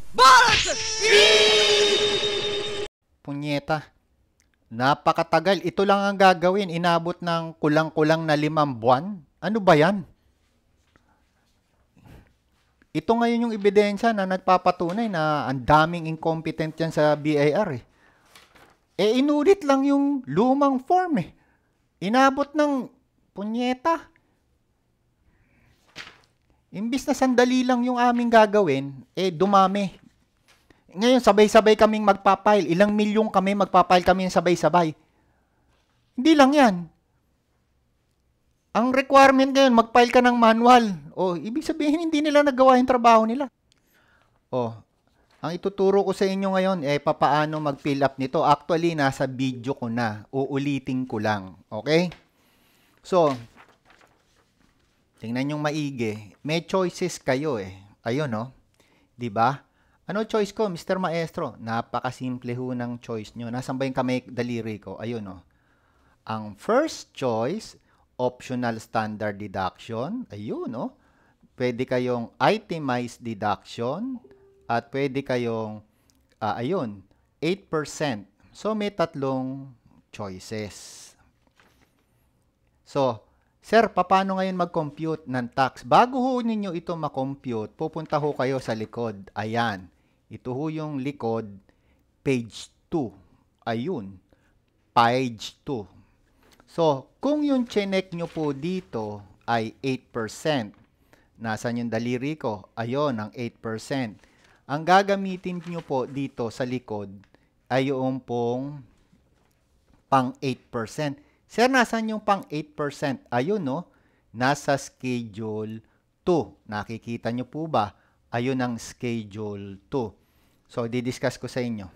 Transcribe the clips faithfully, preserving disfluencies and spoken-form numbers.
Punyeta. Napakatagal. Ito lang ang gagawin. Inabot ng kulang-kulang na limang buwan. Ano ba yan? Ito ngayon yung ebidensya na nagpapatunay na ang daming incompetent yan sa B I R eh. Eh, inulit lang yung lumang form eh. Inabot ng punyeta. Imbis na sandali lang yung aming gagawin, eh dumami. Ngayon, sabay-sabay kaming magpapile. Ilang milyong kami magpapile kami sabay-sabay. Hindi lang yan. Ang requirement ngayon, mag-file ka ng manual. O, ibig sabihin, hindi nila nagawa yung trabaho nila. O, ang ituturo ko sa inyo ngayon, eh, papaano mag-fill up nito. Actually, nasa video ko na. Uulitin ko lang. Okay? So, tingnan yung maigi. May choices kayo eh. Ayun, no? Diba? Ano choice ko, Mister Maestro? Napakasimple ho ng choice nyo. Nasaan ba yung kamay daliri ko? Ayun, no? Ang first choice, optional standard deduction. Ayun, no? Pwede kayong itemized deduction. At pwede kayong, uh, ayun, eight percent. So, may tatlong choices. So, sir, paano ngayon mag-compute ng tax? Bago ho ninyo ito mag-compute, pupunta ho kayo sa likod. Ayan. Ito ho yung likod, page two. Ayun. Page two. So, kung yung chinek nyo po dito ay eight percent, nasaan yung daliri ko? Ayun, ang eight percent. Ang gagamitin nyo po dito sa likod ay yung pong pang eight percent. Sir, nasaan yung pang eight percent? Ayun, no? Nasa schedule two. Nakikita nyo po ba? Ayun ang schedule two. So, didiscuss ko sa inyo.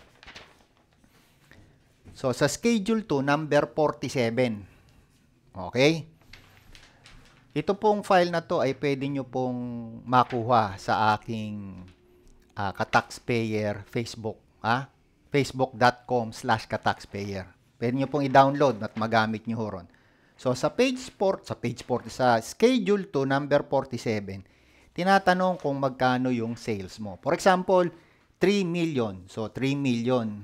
So, sa schedule two, number forty-seven. Okay? Ito pong file na to ay pwede nyo pong makuha sa aking uh, kataxpayer Facebook. Ah? facebook.com slash kataxpayer. Pwede nyo pong i-download at magamit nyo horon. So, sa page four, sa page four, sa schedule two, number forty-seven, tinatanong kung magkano yung sales mo. For example, three million. So, three million.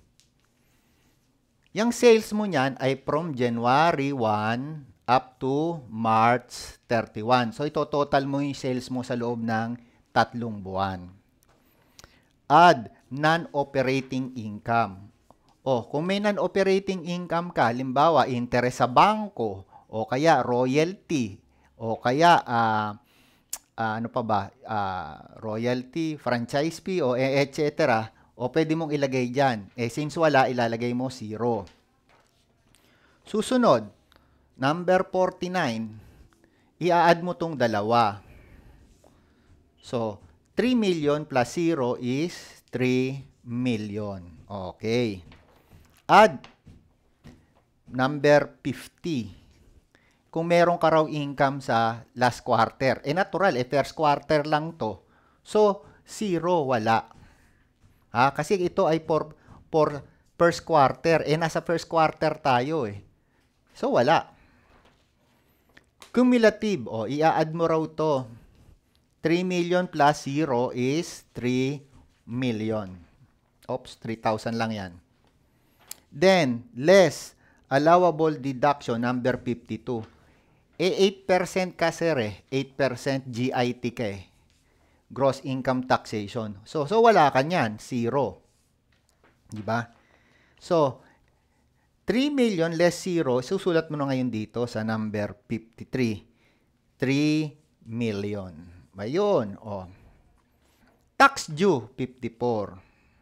Yung sales mo niyan ay from January first up to March thirty-first. So, ito total mo yung sales mo sa loob ng tatlong buwan. Add non-operating income. O, kung may non-operating income ka, limbawa, interest sa bangko, o kaya royalty, o kaya, uh, uh, ano pa ba, uh, royalty, franchise fee, o et cetera, o pwede mong ilagay dyan. Eh, since wala, ilalagay mo zero. Susunod, number forty-nine, i-add mo tong dalawa. So, three million plus zero is three million. Okay. Add number fifty. Kung meron ka raw income sa last quarter. Eh, natural, eh, first quarter lang to. So, zero, wala. Ha? Kasi ito ay for, for first quarter. Eh, nasa first quarter tayo eh. So, wala. Cumulative, o, i-add mo raw to. three million plus zero is three million. Oops, three thousand lang yan. Then, less allowable deduction, number fifty-two. Eh, eight percent ka, sir, eh. eight percent G I T ka, eh. Gross income taxation. So, so wala ka niyan. Zero. Diba? So, three million less zero, susulat mo na ngayon dito sa number fifty-three. three million. Ayun. O. Tax due, fifty-four.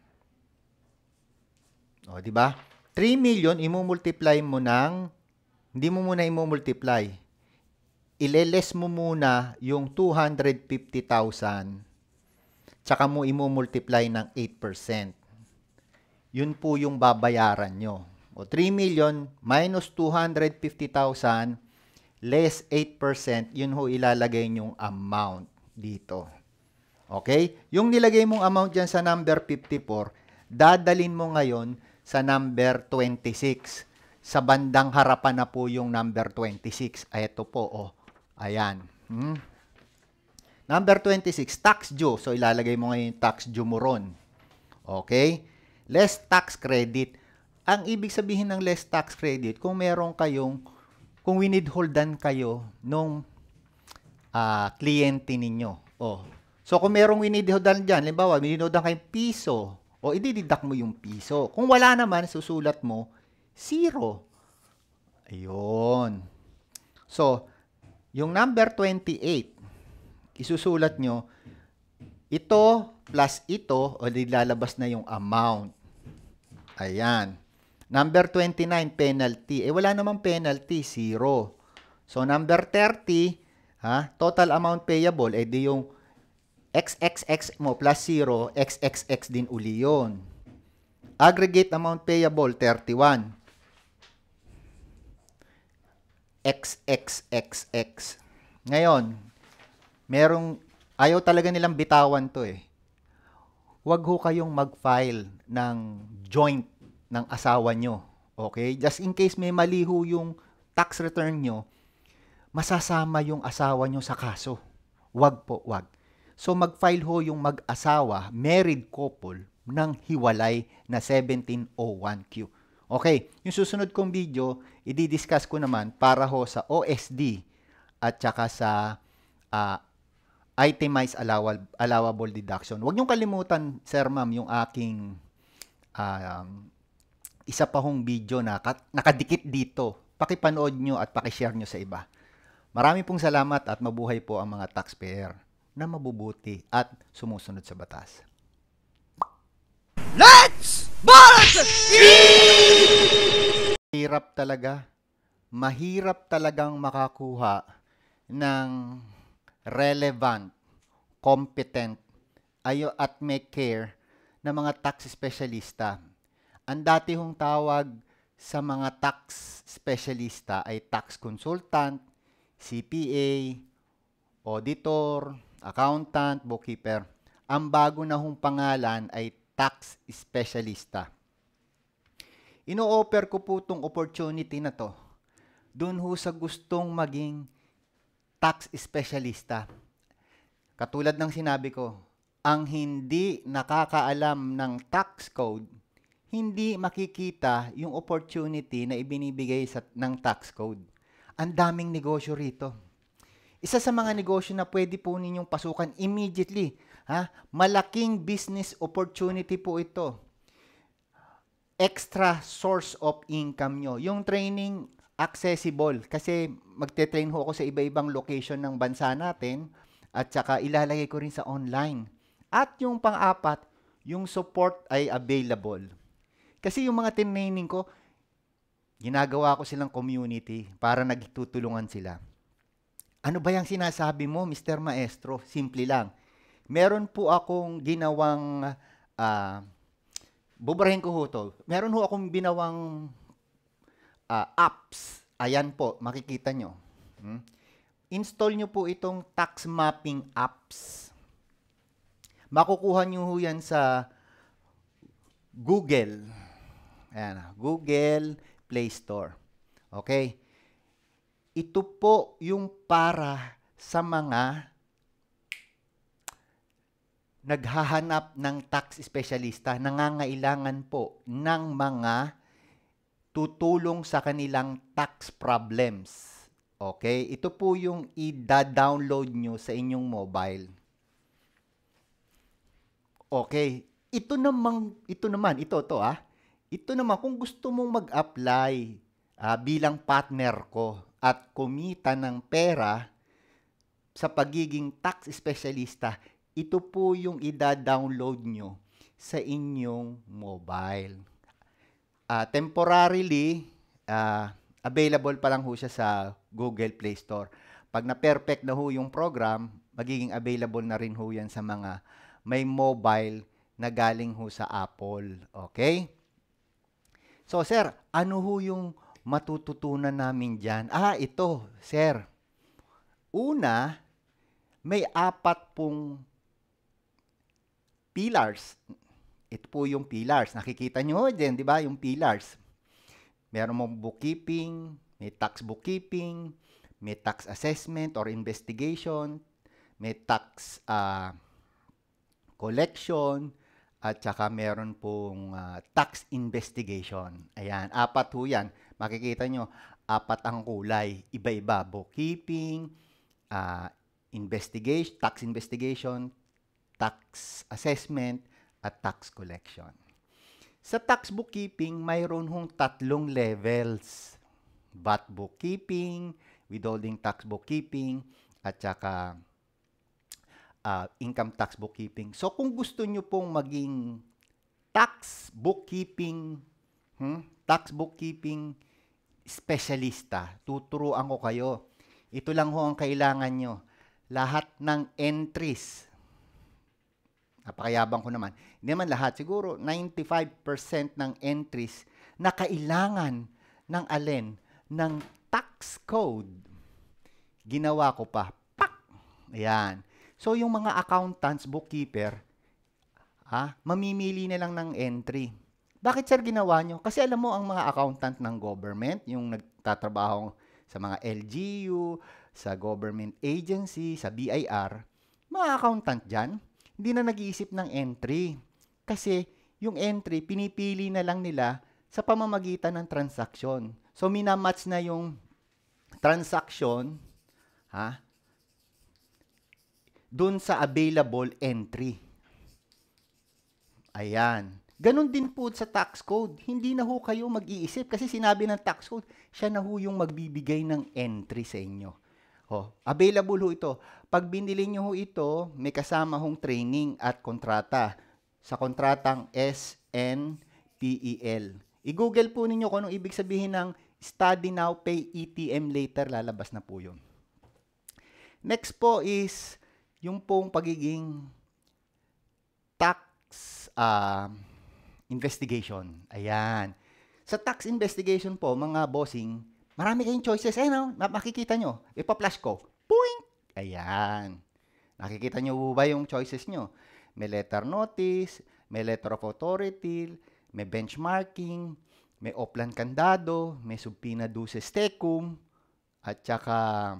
O, diba? three million, imumultiply mo ng, hindi mo muna imumultiply. Ileles mo muna yung two hundred fifty thousand, tsaka mo imumultiply ng eight percent. Yun po yung babayaran nyo. O, three million minus two hundred fifty thousand less eight percent, yun ho ilalagay nyong amount dito. Okay? Yung nilagay mong amount dyan sa number fifty-four, dadalin mo ngayon sa number twenty-six. Sa bandang harapan na po yung number twenty-six. Ay, ito po, oh. Ayan. Hmm. Number twenty-six, tax due. So, ilalagay mo ngayon yung tax due mo ron. Okay? Less tax credit. Ang ibig sabihin ng less tax credit, kung meron kayong, kung winidholdan kayo nung uh, kliyente ninyo. Oh. So, kung merong winidholdan dyan, limbawa, winidholdan kayong piso, o idididak mo yung piso. Kung wala naman, susulat mo, zero. Ayun. So, yung number twenty-eight, isusulat nyo, ito plus ito, o lalabas na yung amount. Ayan. Number twenty-nine, penalty. Eh, wala namang penalty, zero. So, number thirty, ha, total amount payable, eh di yung X X X mo plus zero, X X X din uli yun. Aggregate amount payable, thirty-one. X X X X. Ngayon, merong, ayaw talaga nilang bitawan to eh. Huwag ho kayong mag-file ng joint ng asawa nyo. Okay? Just in case may mali ho yung tax return nyo, masasama yung asawa nyo sa kaso. Huwag po, huwag. So, mag-file ho yung mag-asawa, married couple, ng hiwalay na seventeen oh one Q. Okay, yung susunod kong video, i-discuss ko naman para ho sa O S D at saka sa uh, itemized allowable, allowable deduction. Huwag niyong kalimutan, sir, ma'am, yung aking uh, um, isa pa hong video na nakadikit dito. Pakipanood nyo at pakishare nyo sa iba. Marami pong salamat at mabuhay po ang mga taxpayer na mabubuti at sumusunod sa batas. Let's Borat! Mahirap talaga. Mahirap talagang makakuha ng relevant, competent, ayo at may care na mga tax specialista. Ang dati hong tawag sa mga tax specialista ay tax consultant, C P A, auditor, accountant, bookkeeper. Ang bago na hong pangalan ay tax specialista. Ino-offer ko po itong opportunity na to dun ho sa gustong maging tax specialista. Katulad ng sinabi ko, ang hindi nakakaalam ng tax code, hindi makikita yung opportunity na ibinibigay sa, ng tax code. Ang daming negosyo rito. Isa sa mga negosyo na pwede po ninyong pasukan immediately. Ha? Malaking business opportunity po ito. Extra source of income nyo. Yung training accessible. Kasi magte-train ho ako sa iba-ibang location ng bansa natin at saka ilalagay ko rin sa online. At yung pang-apat, yung support ay available. Kasi yung mga training ko, ginagawa ko silang community para nagtutulungan sila. Ano ba yung sinasabi mo, Mister Maestro? Simple lang. Meron po akong ginawang, uh, buburahin ko ho to. Meron ho akong ginawang uh, apps. Ayan po, makikita nyo. Hmm? Install nyo po itong tax mapping apps. Makukuha nyo ho yan sa Google. Ayan, Google Play Store. Okay? Ito po yung para sa mga naghahanap ng tax specialista, nangangailangan po ng mga tutulong sa kanilang tax problems. Okay? Ito po yung i-download nyo sa inyong mobile. Okay. Ito naman, ito naman, ito to ah. Ito naman, kung gusto mong mag-apply uh, bilang partner ko at kumita ng pera sa pagiging tax specialista, ito po yung i-download nyo sa inyong mobile. Uh, temporarily, uh, available pa lang ho siya sa Google Play Store. Pag na-perfect na ho yung program, magiging available na rin ho yan sa mga may mobile na galing ho sa Apple. Okay? So, sir, ano ho yung matututunan namin dyan? Ah, ito, sir. Una, may apat pong pillars. Ito po yung pillars. Nakikita nyo din, di ba? Yung pillars. Meron mong bookkeeping, may tax bookkeeping, may tax assessment or investigation, may tax uh, collection, at saka meron pong uh, tax investigation. Ayan, apat ho yan. Makikita nyo, apat ang kulay. Iba-iba. Bookkeeping, uh, investigation, tax investigation, tax assessment, at tax collection. Sa tax bookkeeping, mayroon hong tatlong levels. V A T bookkeeping, withholding tax bookkeeping, at saka uh, income tax bookkeeping. So, kung gusto nyo pong maging tax bookkeeping, hmm, tax bookkeeping specialista, tuturuan ko kayo. Ito lang ho ang kailangan nyo. Lahat ng entries, napakayabang ko naman. Hindi naman lahat. Siguro ninety-five percent ng entries na kailangan ng alin? Ng tax code. Ginawa ko pa. Pak! Ayan. So, yung mga accountants, bookkeeper, ha, mamimili na lang ng entry. Bakit, sir, ginawa nyo? Kasi alam mo, ang mga accountant ng government, yung nagtatrabaho sa mga L G U, sa government agency, sa B I R, mga accountant dyan, hindi na nag-iisip ng entry. Kasi yung entry, pinipili na lang nila sa pamamagitan ng transaksyon. So, minamatch na yung transaction, ha, dun sa available entry. Ayan. Ganon din po sa tax code. Hindi na ho kayo mag-iisip kasi sinabi ng tax code, siya na ho yung magbibigay ng entry sa inyo. Oh, available ho ito. Pag binili nyo ho ito, may kasama hong training at kontrata. Sa kontratang S N P E L. I-google po ninyo kung anong ibig sabihin ng Study Now, Pay E T M Later. Lalabas na po yun. Next po is yung pong pagiging tax uh, investigation. Ayan. Sa tax investigation po, mga bossing, marami kayong choices. Ayun, no? Makikita nyo. Ipa-flash ko. Puing! Ayan. Nakikita nyo ba yung choices nyo? May letter notice, may letter of authority, may benchmarking, may oplan kandado, may subpoena duces tecum, at saka,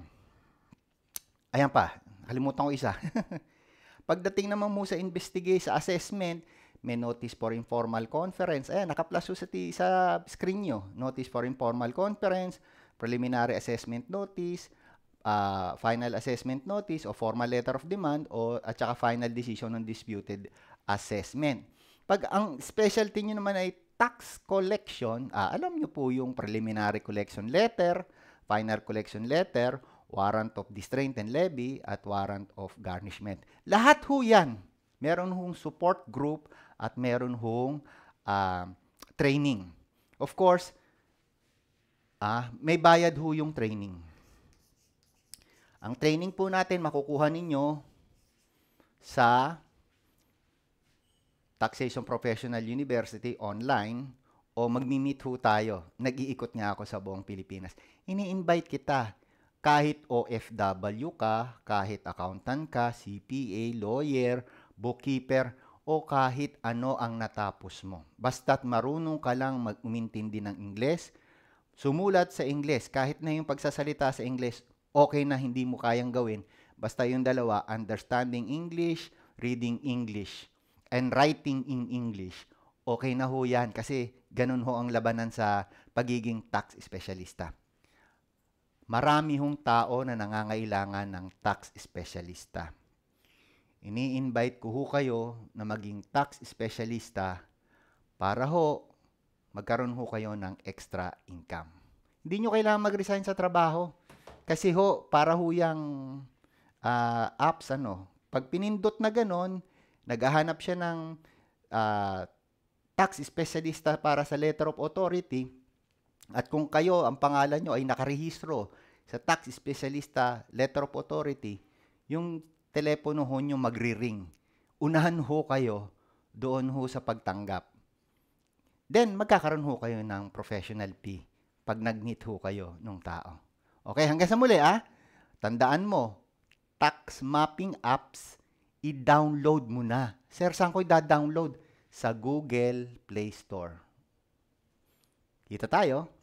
ayan pa, nakalimutan ko isa. Pagdating naman mo sa investigate, sa assessment, may notice for informal conference. Ayan, naka-plus sa, sa screen nyo. Notice for informal conference, preliminary assessment notice, uh, final assessment notice, o formal letter of demand, o at saka final decision on disputed assessment. Pag ang specialty nyo naman ay tax collection, ah, alam nyo po yung preliminary collection letter, final collection letter, warrant of distraint and levy, at warrant of garnishment. Lahat ho yan. Meron hong support group at meron hong uh, training. Of course, ah, may bayad ho yung training. Ang training po natin makukuha ninyo sa Taxation Professional University online o magmi-meet ho tayo. Nag-iikot nga ako sa buong Pilipinas. Ini-invite kita. Kahit O F W ka, kahit accountant ka, C P A, lawyer, bookkeeper, o kahit ano ang natapos mo. Basta't marunong ka lang mag-umintindi ng Ingles, sumulat sa Ingles, kahit na yung pagsasalita sa Ingles, okay na hindi mo kayang gawin. Basta yung dalawa, understanding English, reading English, and writing in English, okay na ho yan. Kasi ganun ho ang labanan sa pagiging tax specialista. Marami hong tao na nangangailangan ng tax specialista. Ini-invite ko ho kayo na maging tax specialista para ho magkaroon ho kayo ng extra income. Hindi nyo kailangan mag-resign sa trabaho. Kasi ho, para ho yung uh, apps, ano, pag pinindot na ganon, naghahanap siya ng uh, tax specialista para sa letter of authority, at kung kayo, ang pangalan nyo ay nakarehistro sa tax specialista letter of authority, yung telepono ho nyo magri-ring. Unahan ho kayo doon ho sa pagtanggap. Then, magkakaroon ho kayo ng professional fee pag nag-meet ho kayo ng tao. Okay, hanggang sa muli, ah. Tandaan mo, tax mapping apps, i-download mo na. Sir, saan ko i-download? Sa Google Play Store. Kita tayo.